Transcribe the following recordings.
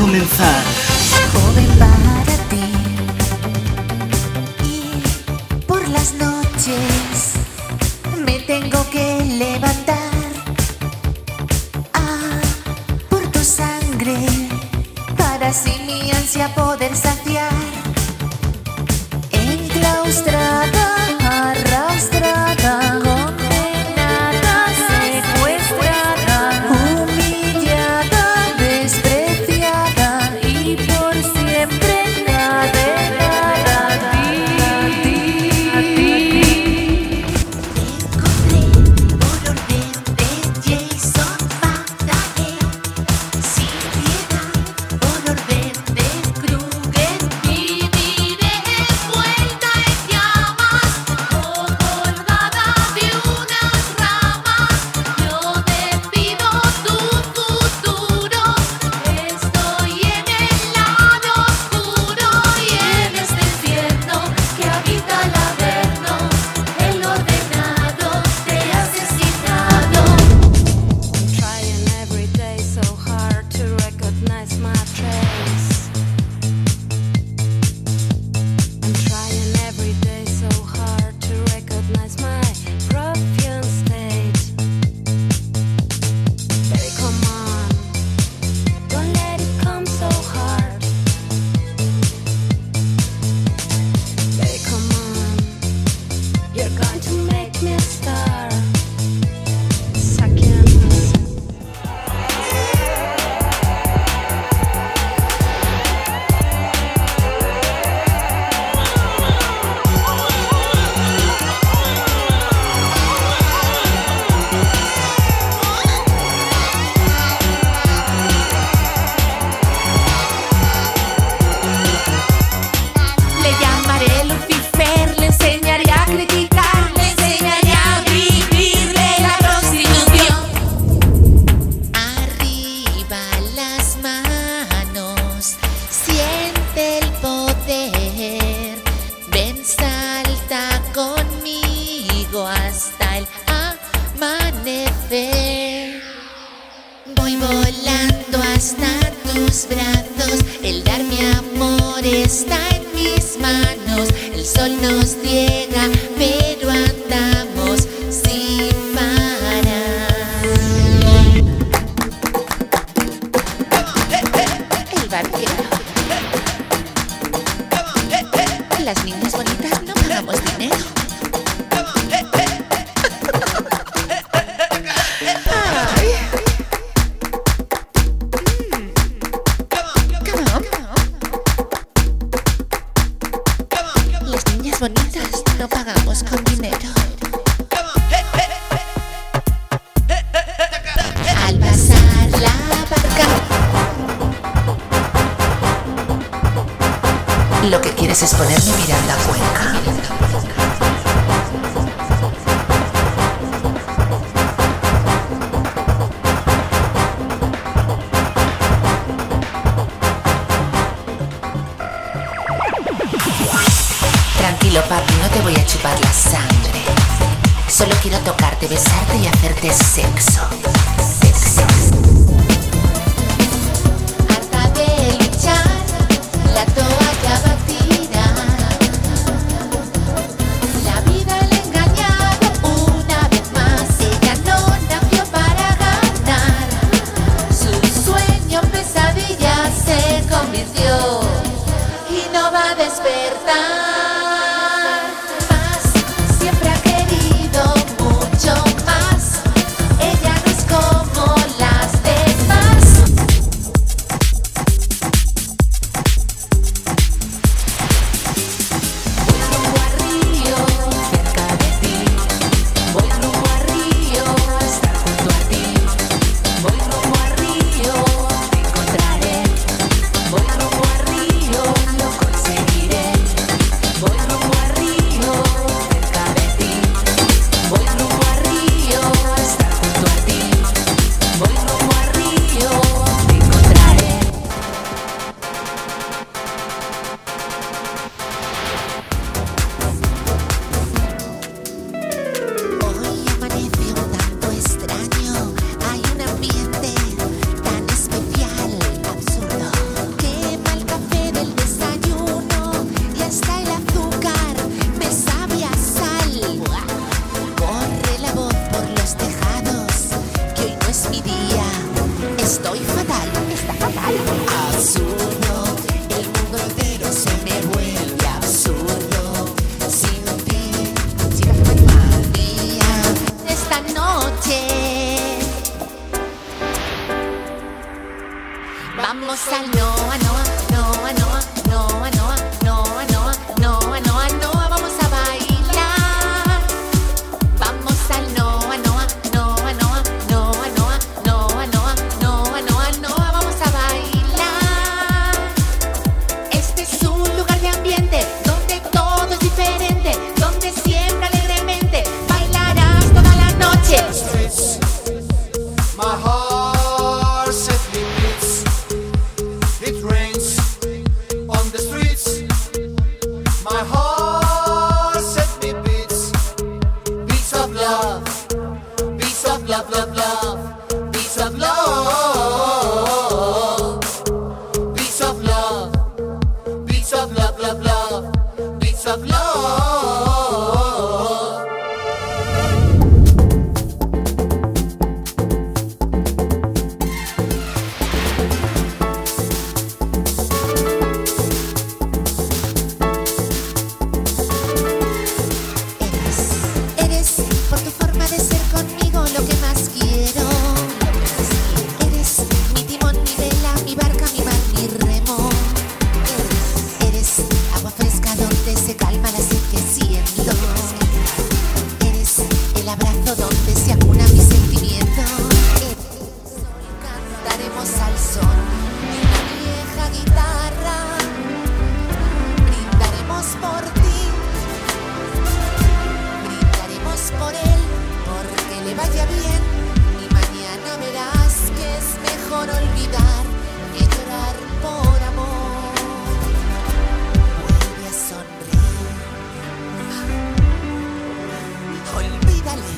comenzar. Joven para ti, y por las noches me tengo que levantar por tu sangre, para así mi ansia poder saciar. Enclaustrada, arrastrada, condenada, secuestrada, humillada, despreciada y por siempre cadenada a ti. Encontré por orden de Jason Mataré, sin piedad, por orden de Kruger, viviré envuelta en llamas o colgada de unas ramas. Yo decido tu futuro, estoy en el lado oscuro y en este infierno que habita el averno, el ordenado te ha asesinado. Trying every day so hard to recognize my trace. I'm trying every day so hard to recognize my ruffian state. Baby, come on, don't let it come so hard. Baby, come on, you're going to make me a star. Sucking. Le llamaré Lucifer, le enseñaré a criticar, le enseñaré a vivir de la prostitución. Arriba las manos, siente el poder. Ven, salta conmigo hasta el amanecer. Voy volando hasta tus brazos, el dar mi amor está en mis manos. El sol nos ciega, pero andamos sin parar. El barquero. Las niñas bonitas no pagamos dinero. Ay. Las niñas bonitas no pagamos con dinero. Al pasar la barca, lo que quieres es ponerme mirar la cuenca. Tranquilo, papi, no te voy a chupar la sangre. Solo quiero tocarte, besarte y hacerte sexo. Sexo. Harta de luchar, la toalla va a tirar. La vida le ha engañado una vez más. Ella no nació para ganar. Su sueño en pesadilla se convirtió y no va a despertar. Siempre ha querido mucho más. Ella no es como las demás. Vamos al Noa, Noa, Noa, Noa, Noa, Noa, Noa, Noa, Noa, Noa, Noa, vamos a bailar. Vamos al Noa, Noa, Noa, Noa, Noa, Noa, Noa, Noa, Noa, Noa, Noa, vamos a bailar. Este es un lugar de ambiente donde todo es diferente, donde siempre alegremente bailarás toda la noche. My heart set me beats. It rains on the streets. My heart set me beats. Beats of love. Beats of love, love, love. Beats of love. Beats of love. Beats of love, love, love. Beats of love. Eres por tu forma de ser conmigo lo que más quiero. Eres mi timón, mi vela, mi barca, mi mar, mi remo. Eres agua fresca donde se calma la sed que siento. Eres el abrazo donde se acuna mi sentimiento. Cantaremos al son de una vieja guitarra. Brindaremos por ti. Brindaremos por él, porque le vaya bien. Y mañana verás que es mejor olvidar que llorar por amor. Vuelve a sonreír. Olvídale.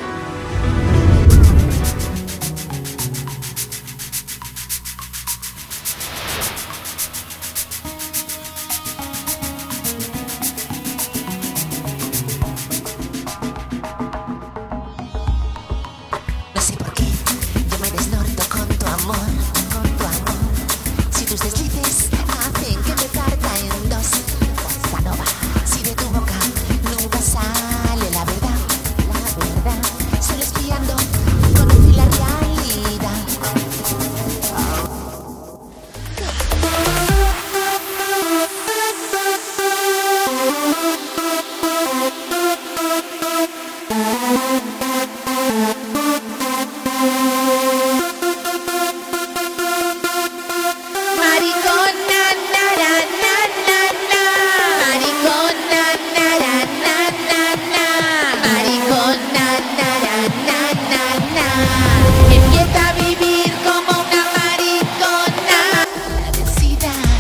No sé por qué yo me desnorto con tu amor, con tu amor. Si tus deslices hacen que me parta en dos, bossa nova. Si de tu boca nunca sale la verdad, solo espiando conocí la realidad. Maricona, na, na, na, na, na. Maricona, na, na, na, na, na. Maricona, na, na, na, na, na. Empieza a vivir como una maricona. La densidad.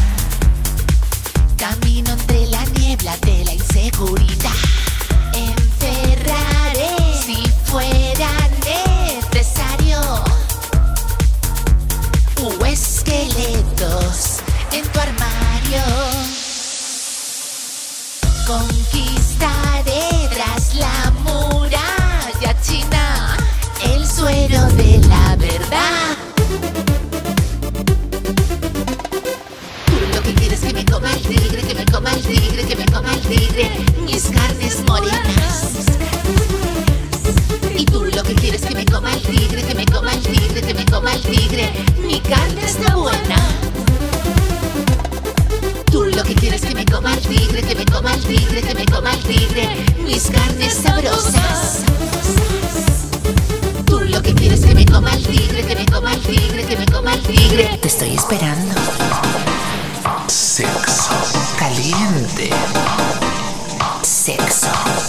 Camino entre la niebla de la inseguridad. Encerraré si fuera necesario. Esqueletos en tu armario. Conquistaré tras la muralla china el suero de la verdad. Tú lo que quieres es que me coma el tigre, que me coma el tigre, que me coma el tigre, mis carnes morenas. Y tú lo que quieres es que me coma el tigre, que me coma el tigre, que me coma el tigre, mi carne está buena. Tú lo que quieres es que me coma el tigre, que me coma el tigre, que me coma el tigre, mis carnes sabrosas. Tú lo que quieres es que me coma el tigre, que me coma el tigre, que me coma el tigre. Te estoy esperando. Sexo caliente. Sexo.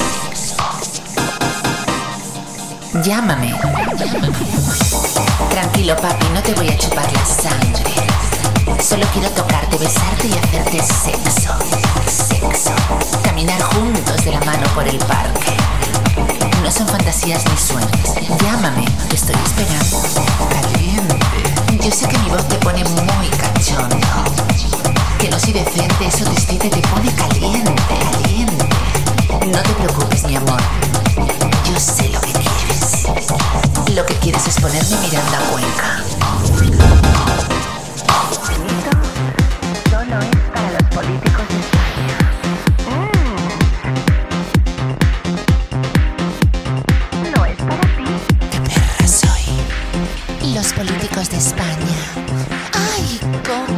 Llámame. Tranquilo, papi, no te voy a chupar la sangre. Solo quiero tocarte, besarte y hacerte sexo. Sexo. Caminar juntos de la mano por el parque. No son fantasías ni sueños. Llámame, te estoy esperando. Caliente. Yo sé que mi voz te pone muy cachondo. Que no soy decente, eso te excita y te pone caliente. Caliente. No te preocupes, mi amor. Yo sé lo que quieres. Lo que quieres es ponerme Miranda Cuenca. Solo es para los políticos de España. No es para ti. ¡Qué perra soy! Los políticos de España. ¡Ay!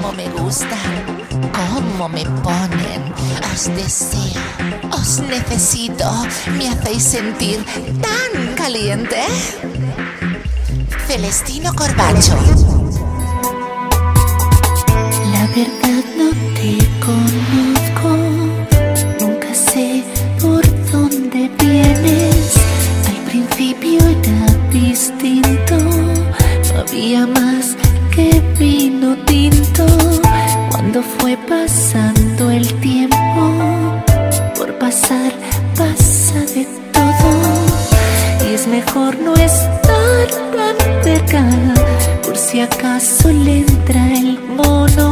cómo me gustan, cómo me ponen. Os deseo, os necesito, me hacéis sentir tan caliente. Celestino Corbacho. La verdad no te conozco, nunca sé por dónde vienes. Al principio era distinto, no había más que vino tinto. Cuando fue pasando el tiempo, por pasar pasa de todo. Y es mejor no estar tan cerca, por si acaso le entra el mono.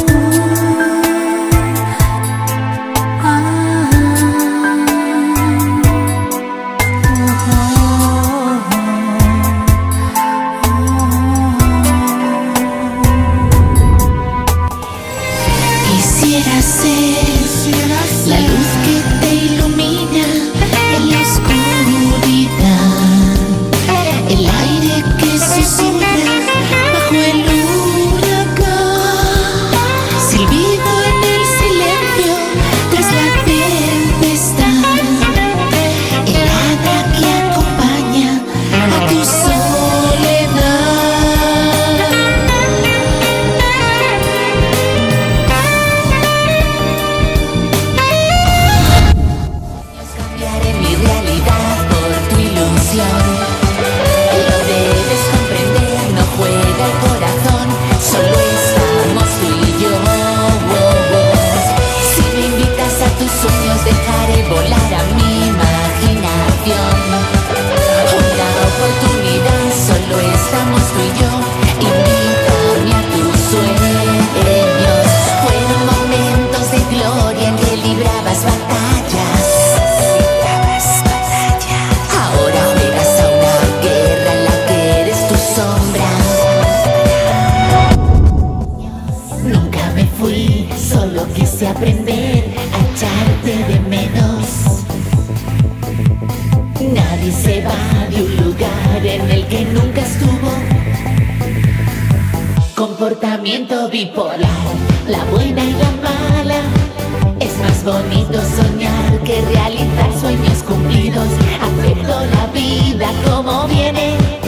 Quisiera ser la luz que te ilumina en la oscuridad, el aire que susurra bajo el huracán, silbido en el silencio tras la tempestad, el hada que acompaña a tu soledad. Cambiaré mi realidad por tu ilusión. Lo debes comprender, no juega el corazón, solo estamos tú y yo. Si me invitas a tus sueños, dejaré volar a mi imaginación. Una oportunidad, solo estamos tú y yo. Invítame a tus sueños. Fueron momentos de gloria en que librabas batallas. Ahora juegas a una guerra en la que eres tu sombra. Nunca me fui, solo quise aprender a echarte de menos. Nadie se va de un lugar en el que nunca estuvo. Comportamiento bipolar, la buena y la mala. Es más bonito soñar que realizar sueños cumplidos. Acepto la vida como viene.